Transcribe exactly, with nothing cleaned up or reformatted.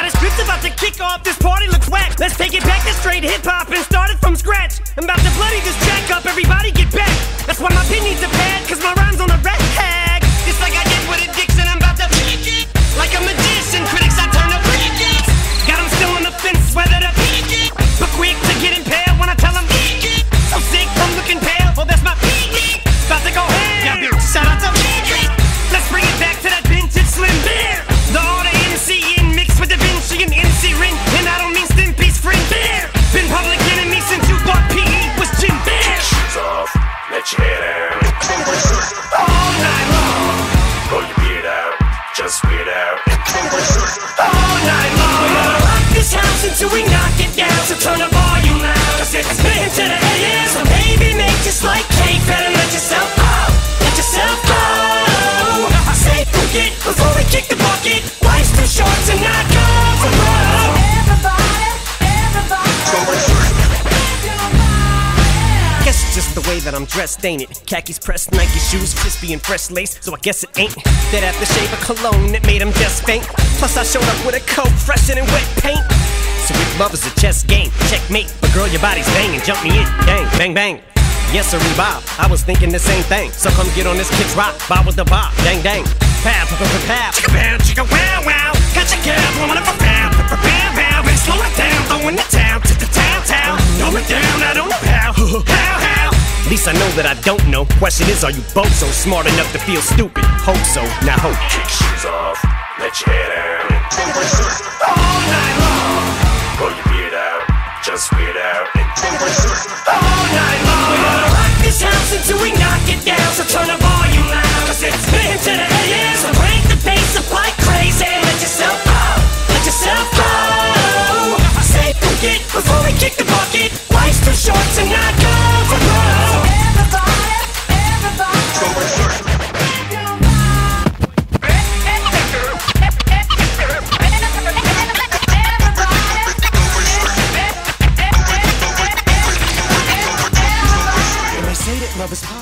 a script about to kick off, this party looks whack. Let's take it back to straight hip-hop and start it from scratch. I'm about to bloody this jack up, everybody get back. That's why my pen needs a pad, cause my rhyme's on a red tag. It's like I did with Addiction, I'm about to like a magician, critics I turn up. Got them still on the fence, whether to but quick to get impaled when I tell them so sick from looking pale, well that's my about to go ham. Yeah, shout out to let's bring it back to that vintage Slim Beer. The order M C in mixed with Da Vinci and M C Rin. And I don't mean Stimpy's friend Beer. Been public enemy since you thought P E was Jim Bear. Shoes off, let your hair down. All night long. Pull your beard out, just weird out. All night long. We're gonna rock this house until we knock it down. So turn the volume loud, cause it's been to the A M. So baby, make just like cake, better let yourself go. Let yourself go. I say forget before we kick the bucket. Life's too short to not go for broke. Everybody, everybody. Guess it's just the way that I'm dressed, ain't it? Khakis pressed, Nike shoes, crispy and fresh lace. So I guess it ain't that aftershave of cologne that made him just faint. Plus I showed up with a coat fresher than wet paint. So if love is a chess game, checkmate. But girl, your body's banging, jump me in, bang, bang, bang. Yes sir, Bob, I was thinking the same thing. So come get on this kid's rock, bob with the bob, dang, dang. Pow, pow, pow, pow, chicka pow, chicka wow, wow. Got your girl blowing up a pow, pow, pow, pow. Ready slow it down, throwing it down to the town, town. Throw it down, I don't know how, how, how. At least I know that I don't know. Question is, are you both so smart enough to feel stupid? Hope so, now hope. Kick shoes off, let your hair down. All night long. Pull your beard out, just weird out. All night long. We're gonna rock this house until we knock it down. So turn the volume loud, cause it's been to the A M. So crank the bass up like crazy. Let yourself go, let yourself go. I say forget before we kick the bucket. Life's too short to not go for broke. Everybody, everybody. Love is